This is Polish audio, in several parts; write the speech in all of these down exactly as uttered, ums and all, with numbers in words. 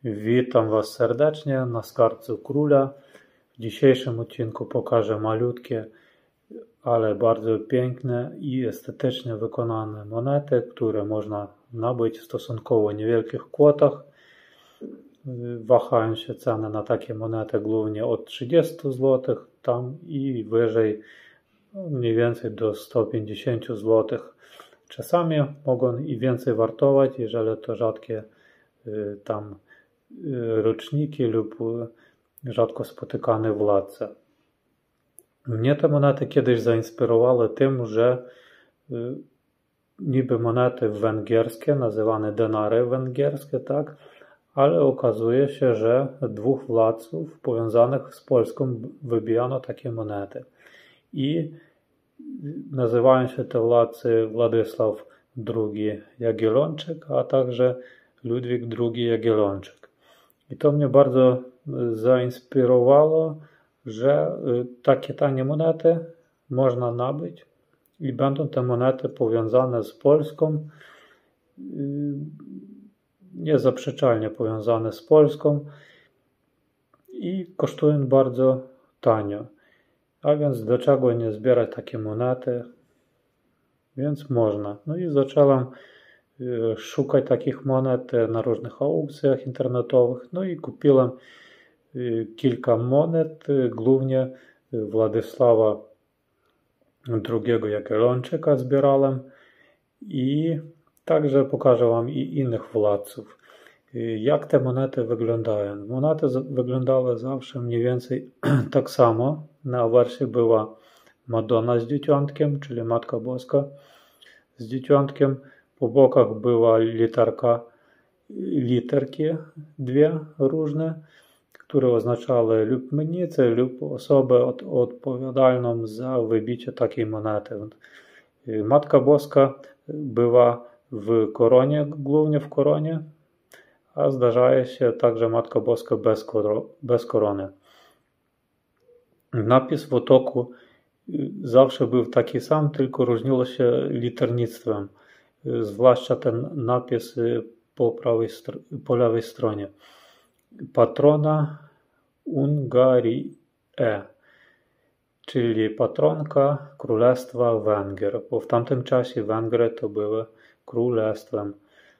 Witam Was serdecznie na Skarbcu Króla. W dzisiejszym odcinku pokażę malutkie, ale bardzo piękne i estetycznie wykonane monety, które można nabyć w stosunkowo niewielkich kwotach. Wahają się ceny na takie monety głównie od trzydziestu złotych tam i wyżej, mniej więcej do stu pięćdziesięciu złotych. Czasami mogą i więcej wartować, jeżeli to rzadkie tam roczniki lub rzadko spotykane władce. Mnie te monety kiedyś zainspirowały tym, że niby monety węgierskie, nazywane denary węgierskie, tak, ale okazuje się, że dwóch władców powiązanych z Polską wybijano takie monety. I nazywają się te władcy Władysław drugi Jagiellończyk, a także Ludwik drugi Jagiellończyk. I to mnie bardzo zainspirowało, że takie tanie monety można nabyć i będą te monety powiązane z Polską, niezaprzeczalnie powiązane z Polską i kosztują bardzo tanio. A więc do czego nie zbierać takie monety? Więc można. No i zacząłem szukać takich monet na różnych aukcjach internetowych. No i kupiłem kilka monet, głównie Władysława drugiego Jagiellończyka zbierałem i także pokażę Wam i innych władców. Jak te monety wyglądają? Monety wyglądały zawsze mniej więcej tak samo. Na wersji była Madonna z dzieciątkiem, czyli Matka Boska z dzieciątkiem. Po bokach była literka, literki dwie różne, które oznaczały lub mennicę, lub osobę od, odpowiedzialną za wybicie takiej monety. Matka Boska była w koronie, głównie w koronie, a zdarza się także Matka Boska bez, koro, bez korony. Napis w otoku zawsze był taki sam, tylko różniło się liternictwem, zwłaszcza ten napis po, prawej, po lewej stronie. Patrona Ungarii, czyli patronka Królestwa Węgier, bo w tamtym czasie Węgry to były królestwem.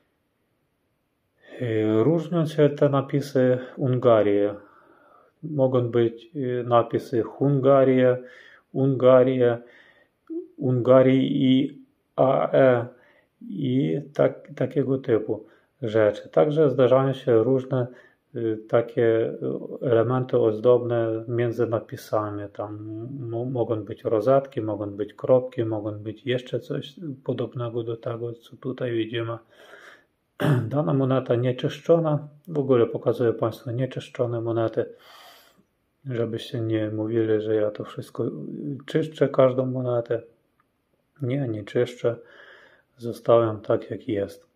Różnią się te napisy Ungarii. Mogą być napisy Hungaria, Ungaria, Ungarii i A E i tak, takiego typu rzeczy. Także zdarzają się różne takie elementy ozdobne między napisami. Tam mogą być rozetki, mogą być kropki, mogą być jeszcze coś podobnego do tego, co tutaj widzimy. Dana moneta nieczyszczona. W ogóle pokazuję Państwu nieczyszczone monety, żebyście nie mówili, że ja to wszystko czyszczę, każdą monetę. Nie, nie czyszczę. Zostawiam tak, jak jest.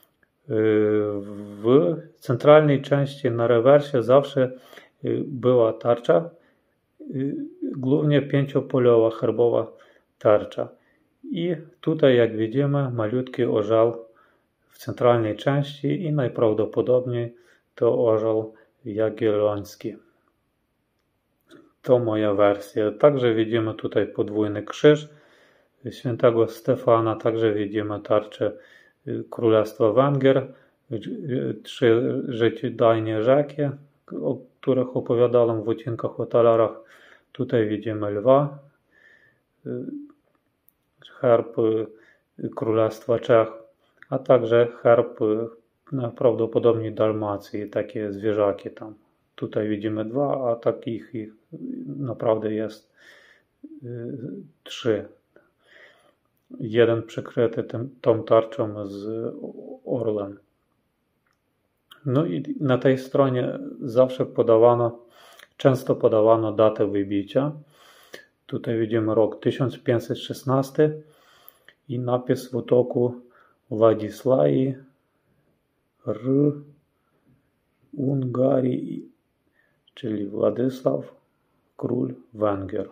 W centralnej części na rewersie zawsze była tarcza, głównie pięciopoliowa herbowa tarcza. I tutaj, jak widzimy, malutki orzeł w centralnej części i najprawdopodobniej to orzeł jagielloński. To moja wersja. Także widzimy tutaj podwójny krzyż świętego Stefana, także widzimy tarczę Królestwa Węgier, trzy życiodajne rzeki, o których opowiadałem w odcinkach o talarach. Tutaj widzimy lwa, herb Królestwa Czech, a także herb prawdopodobnie Dalmacji, takie zwierzaki tam. Tutaj widzimy dwa, a takich ich naprawdę jest trzy. Jeden przykryty tym, tą tarczą z orlem. No i na tej stronie zawsze podawano, często podawano datę wybicia. Tutaj widzimy rok tysiąc pięćset szesnasty i napis w otoku Władysławi R Ungarii, czyli Władysław, król Węgier.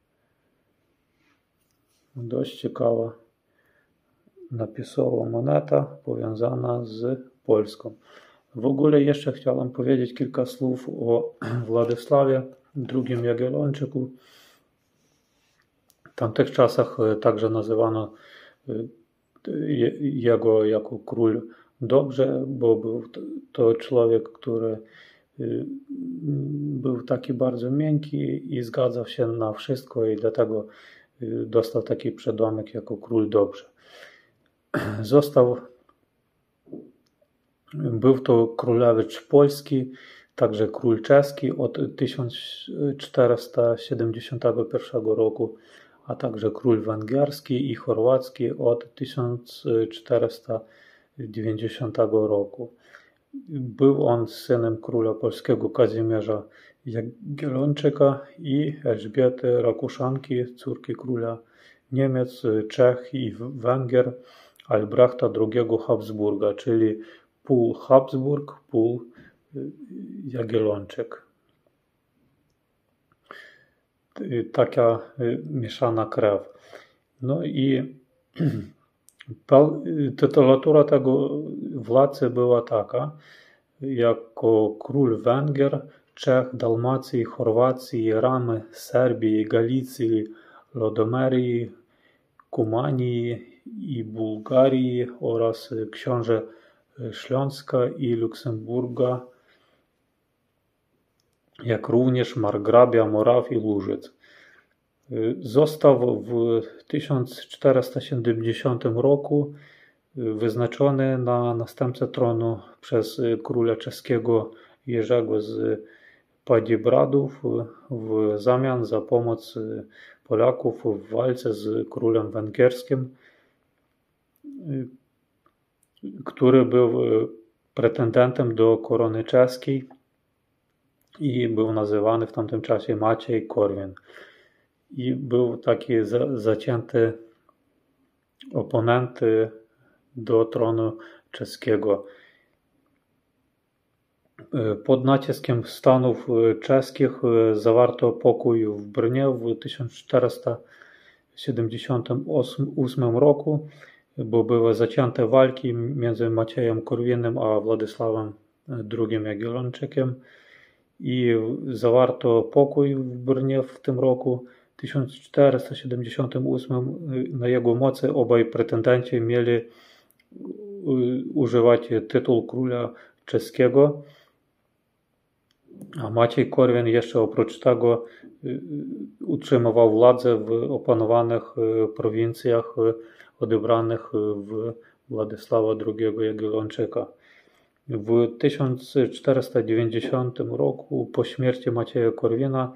Dość ciekawa napisowa moneta powiązana z Polską. W ogóle jeszcze chciałem powiedzieć kilka słów o Władysławie drugim Jagiellończyku. W tamtych czasach także nazywano jego jako król dobrze, bo był to człowiek, który był taki bardzo miękki i zgadzał się na wszystko i dlatego dostał taki przedomek jako król dobrze. Został, był to królewicz polski, także król czeski od tysiąc czterysta siedemdziesiątego pierwszego roku, a także król węgierski i chorwacki od tysiąc czterysta dziewięćdziesiątego roku. Był on synem króla polskiego Kazimierza Jagiellończyka i Elżbiety Rakuszanki, córki króla Niemiec, Czech i Węgier, Albrechta drugiego Habsburga, czyli pół Habsburg, pół Jagiellończyk. Taka mieszana krew. No i tytulatura tego władcy była taka, jako król Węgier, Czech, Dalmacji, Chorwacji, Ramy, Serbii, Galicji, Lodomerii, Kumanii i Bułgarii oraz książę Śląska i Luksemburga, jak również margrabia Moraw i Łużyc. Został w tysiąc czterysta siedemdziesiątym roku wyznaczony na następcę tronu przez króla czeskiego Jerzego z Padibradów w zamian za pomoc Polaków w walce z królem węgierskim, który był pretendentem do korony czeskiej i był nazywany w tamtym czasie Maciej Korwin. I był taki zacięty oponent do tronu czeskiego. Pod naciskiem stanów czeskich zawarto pokój w Brnie w tysiąc czterysta siedemdziesiątym ósmym roku, bo były zacięte walki między Maciejem Korwinem a Władysławem drugim Jagiellończykiem i zawarto pokój w Brnie w tym roku. W tysiąc czterysta siedemdziesiątym ósmym na jego mocy obaj pretendenci mieli używać tytułu króla czeskiego, a Maciej Korwin jeszcze oprócz tego utrzymywał władzę w opanowanych prowincjach odebranych w Władysława drugiego Jagiellończyka. W tysiąc czterysta dziewięćdziesiątym roku po śmierci Macieja Korwina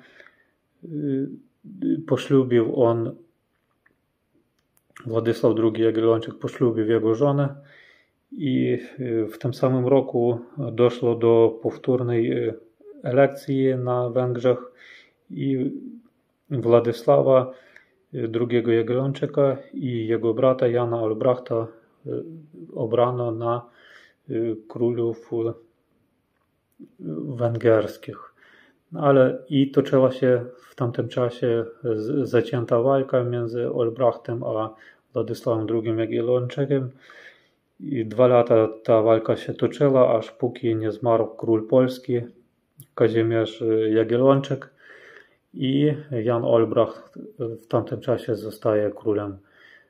poślubił on, Władysław drugi Jagiellończyk poślubił jego żonę i w tym samym roku doszło do powtórnej elekcji na Węgrzech i Władysława drugiego Jagiellończyka i jego brata Jana Albrechta obrano na królów węgierskich. Ale i toczyła się w tamtym czasie zacięta walka między Olbrachtem a Władysławem drugim Jagiellończykiem. I dwa lata ta walka się toczyła, aż póki nie zmarł król polski Kazimierz Jagiellończyk i Jan Olbracht w tamtym czasie zostaje królem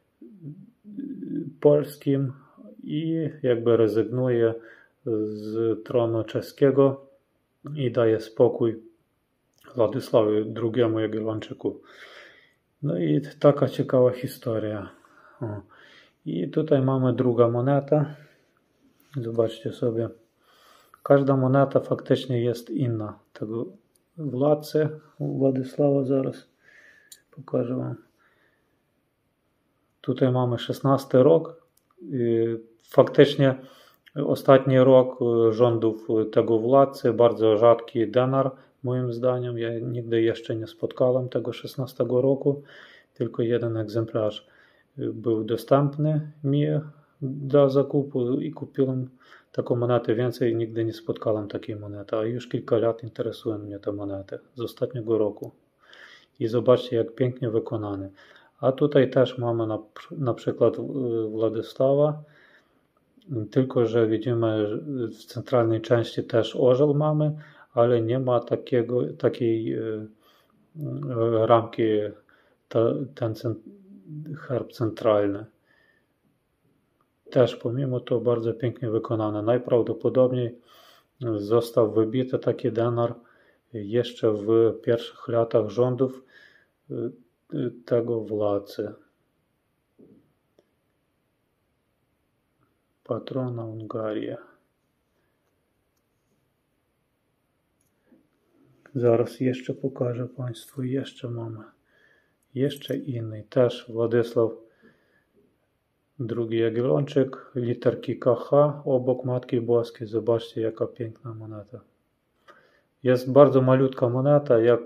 polskim i jakby rezygnuje z tronu czeskiego i daje spokój Władysławowi drugiemu Jagiellończyku. No i taka ciekawa historia. O. I tutaj mamy druga moneta. Zobaczcie sobie. Każda moneta faktycznie jest inna. Tego władcy Władysława zaraz pokażę wam. Tutaj mamy szesnasty rok. Faktycznie ostatni rok rządów tego władcy, bardzo rzadki denar moim zdaniem. Ja nigdy jeszcze nie spotkałem tego szesnastego roku, tylko jeden egzemplarz był dostępny mi do zakupu i kupiłem taką monetę. Więcej nigdy nie spotkałem takiej monety, a już kilka lat interesują mnie te monety z ostatniego roku. I zobaczcie, jak pięknie wykonane. A tutaj też mamy na, na przykład Władysława Tylko że widzimy, że w centralnej części też orzeł mamy, ale nie ma takiego, takiej ramki, ten herb centralny. Też pomimo to bardzo pięknie wykonane. Najprawdopodobniej został wybity taki denar jeszcze w pierwszych latach rządów tego władcy. Patrona Hungarii. Zaraz jeszcze pokażę Państwu, jeszcze mamy. Jeszcze inny, też Władysław drugi Jagiellończyk, literki K H obok Matki Boskiej. Zobaczcie, jaka piękna moneta. Jest bardzo malutka moneta, jak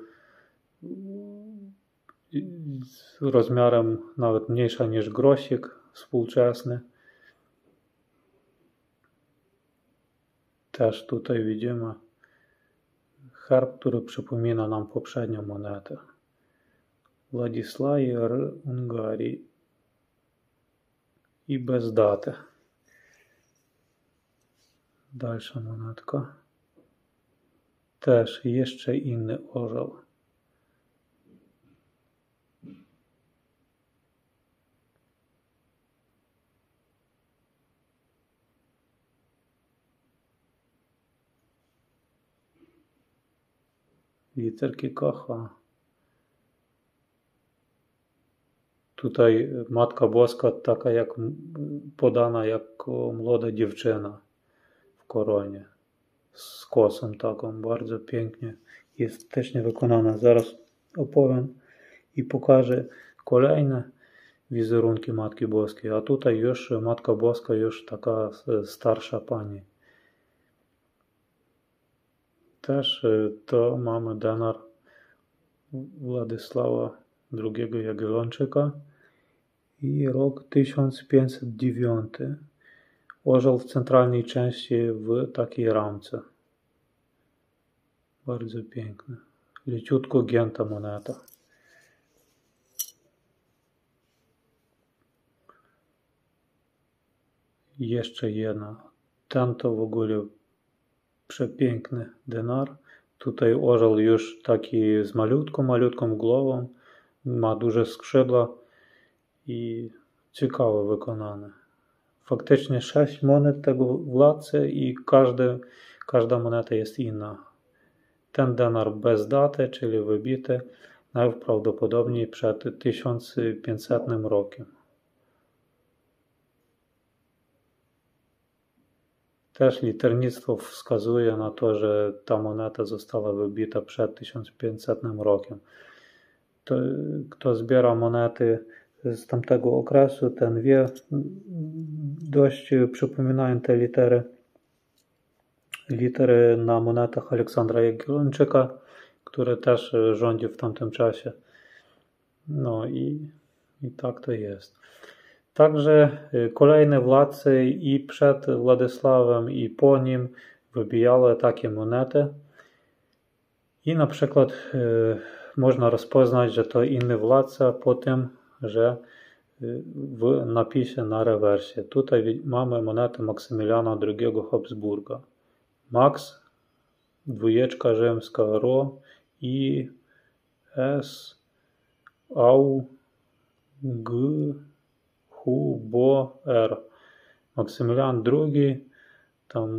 rozmiarem nawet mniejsza niż grosik współczesny. Też tutaj widzimy herb, który przypomina nam poprzednią monetę. Władysław Hungarii i bez daty. Dalsza monetka. Też jeszcze inny orzeł. Literki K H. Tutaj Matka Boska taka jak podana jako młoda dziewczyna w koronie. Z kosą taką, bardzo pięknie i estetycznie wykonana. Zaraz opowiem i pokażę kolejne wizerunki Matki Boskiej. A tutaj już Matka Boska już taka starsza pani. Też to mamy denar Władysława drugiego Jagiellończyka i rok tysiąc pięćset dziewiąty. Orzeł w centralnej części w takiej ramce. Bardzo piękne. Leciutko gięta moneta. Jeszcze jedna. Ten to w ogóle przepiękny denar. Tutaj orzeł już taki z malutką, malutką głową. Ma duże skrzydła i ciekawe wykonane. Faktycznie sześć monet tego władcy i każdy, każda moneta jest inna. Ten denar bez daty, czyli wybity najprawdopodobniej przed tysiąc pięćsetnym rokiem. Też liternictwo wskazuje na to, że ta moneta została wybita przed tysiąc pięćsetnym rokiem. To, kto zbiera monety z tamtego okresu, ten wie, dość przypominają te litery, litery na monetach Aleksandra Jagiellończyka, który też rządził w tamtym czasie. No i, i tak to jest. Także kolejne władcy i przed Władysławem i po nim wybijały takie monety i na przykład y, można rozpoznać, że to inny władca po tym, że w napisie na rewersie. Tutaj mamy monetę Maksymiliana drugiego Habsburga. Max, dwójeczka rzymska Ro i S, Au, G, Hu, Bo, R. Maksymilian drugi, tam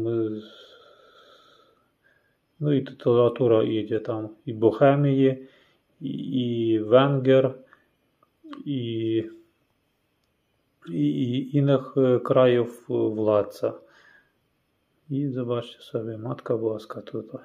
no i tytulatura idzie tam i Bohemii, i, i Węgier, i, i innych krajów władca. I zobaczcie sobie, Matka Boska tutaj.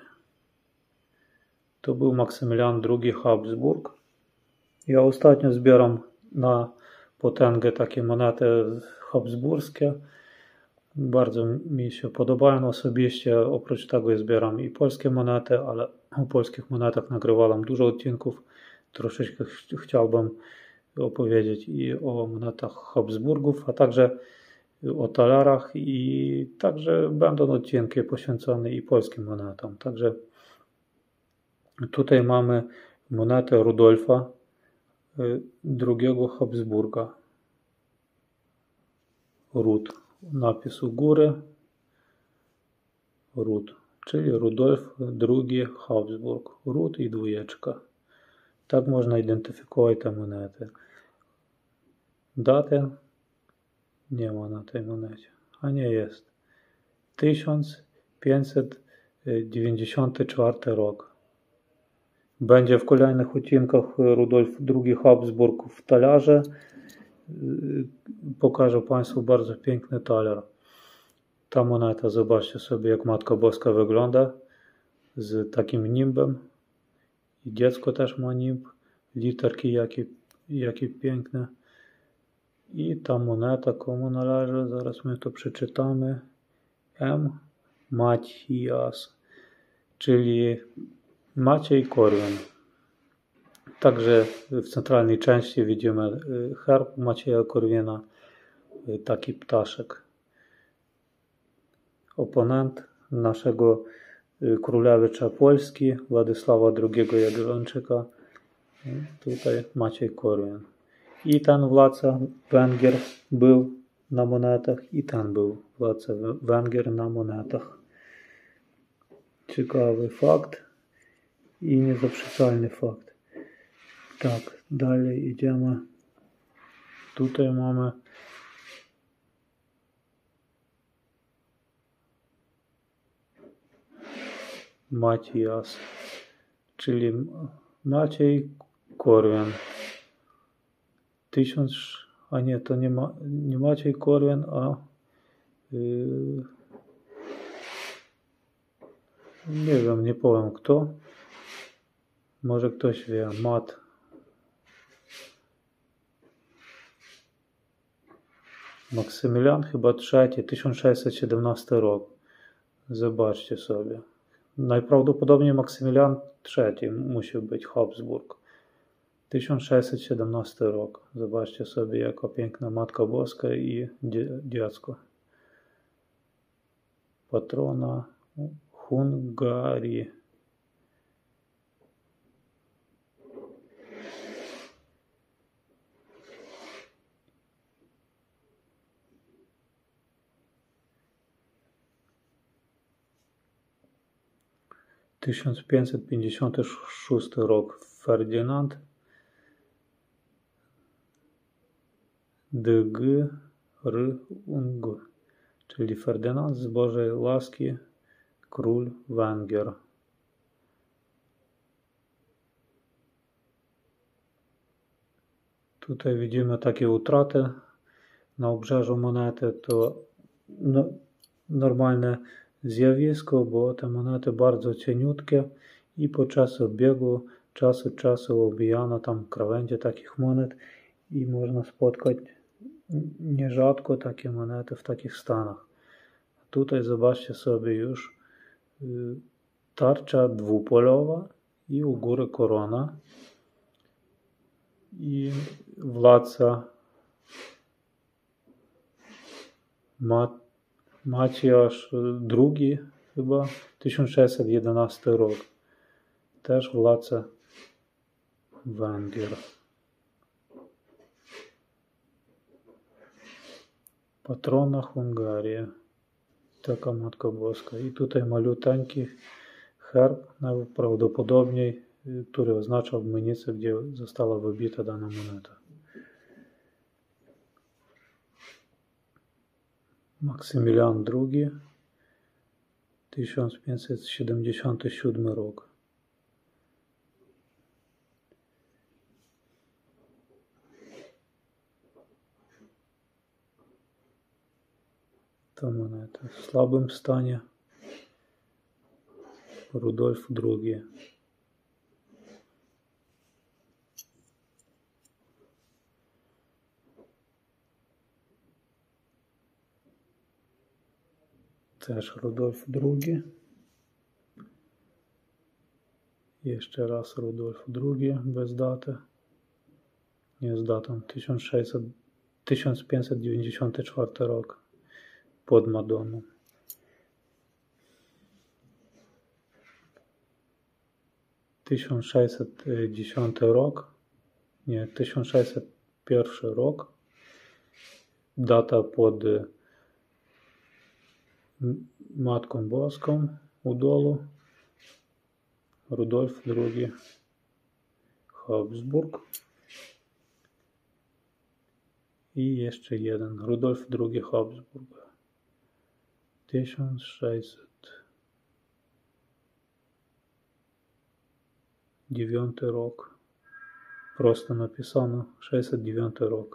To był Maksymilian drugi Habsburg. Ja ostatnio zbieram na potęgę takie monety habsburskie. Bardzo mi się podobają osobiście. Oprócz tego zbieram i polskie monety, ale o polskich monetach nagrywałem dużo odcinków. Troszeczkę ch chciałbym opowiedzieć i o monetach Habsburgów, a także o talerach i także będą odcinki poświęcone i polskim monetom. Także tutaj mamy monetę Rudolfa drugiego Habsburga. Rud napis u góry Rud, czyli Rudolf drugi Habsburg. Rud i dwójeczka. Tak można identyfikować te monety. Daty nie ma na tej monecie, a nie jest. tysiąc pięćset dziewięćdziesiąty czwarty rok. Będzie w kolejnych odcinkach Rudolf drugi Habsburg w talerze. Pokażę Państwu bardzo piękny taler. Ta moneta, zobaczcie sobie, jak Matka Boska wygląda z takim nimbem. I dziecko też ma nimb. Literki jakie, jakie piękne. I ta moneta komu należy? Zaraz my to przeczytamy. M. Matthias, czyli Maciej Korwin. Także w centralnej części widzimy herb Macieja Korwina, taki ptaszek. Oponent naszego królewicza Polski, Władysława drugiego Jagiellończyka. Tutaj Maciej Korwin. I ten władca Węgier był na monetach, i ten był władca Węgier na monetach. Ciekawy fakt i niezaprzeczalny fakt. Tak, dalej idziemy. Tutaj mamy Matthias, czyli Maciej Korwin. Tysiąc, a nie, to nie, ma, nie Maciej Korwin, a yy, nie wiem, nie powiem kto. Może ktoś wie. Mat. Maksymilian chyba trzeci, tysiąc sześćset siedemnasty rok. Zobaczcie sobie. Najprawdopodobniej Maksymilian trzeci musi być Habsburg. tysiąc sześćset siedemnasty rok. Zobaczcie sobie, jaka piękna Matka Boska i dziecko. Patrona Hungarii. tysiąc pięćset pięćdziesiąty szósty rok. Ferdynand D G R Ung, czyli Ferdynand z Bożej łaski, król Węgier. Tutaj widzimy takie utraty na obrzeżu monety. To no, normalne zjawisko, bo te monety bardzo cieniutkie i podczas biegu czasu czasu obijano tam krawędzie takich monet i można spotkać nierzadko takie monety w takich stanach. Tutaj zobaczcie sobie już tarcza dwupolowa i u góry korona i władca Mat Maciasz drugi chyba, tysiąc sześćset jedenasty rok. Też władca Węgier. Patrona Hungarii. Taka Matka Boska. I tutaj maluteńki herb, najprawdopodobniej, który oznacza obmynicę, gdzie została wybita dana moneta. Maksymilian drugi, tysiąc pięćset siedemdziesiąty siódmy rok. Ta moneta w słabym stanie. Rudolf drugi. Też Rudolf drugi. Jeszcze raz Rudolf drugi, bez daty. Nie z datą. tysiąc pięćset dziewięćdziesiąty czwarty rok. Pod Madoną. tysiąc sześćset dziesiąty rok. Nie, tysiąc sześćset pierwszy rok. Data pod Matką Boską u dołu, Rudolf drugi Habsburg i jeszcze jeden, Rudolf drugi Habsburg. tysiąc sześćset dziewiąty rok. Prosto napisano, sześćset dziewiąty rok.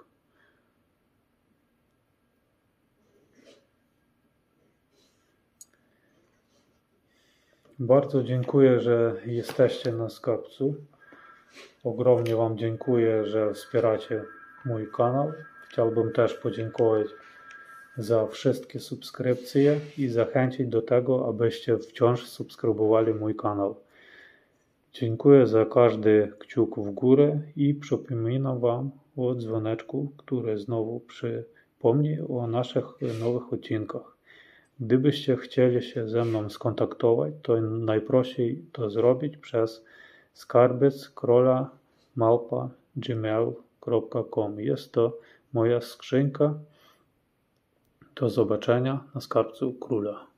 Bardzo dziękuję, że jesteście na skarbcu. Ogromnie Wam dziękuję, że wspieracie mój kanał. Chciałbym też podziękować za wszystkie subskrypcje i zachęcić do tego, abyście wciąż subskrybowali mój kanał. Dziękuję za każdy kciuk w górę i przypominam Wam o dzwoneczku, który znowu przypomni o naszych nowych odcinkach. Gdybyście chcieli się ze mną skontaktować, to najprościej to zrobić przez skarbiec króla małpa gmail kropka com. Jest to moja skrzynka. Do zobaczenia na skarbcu króla.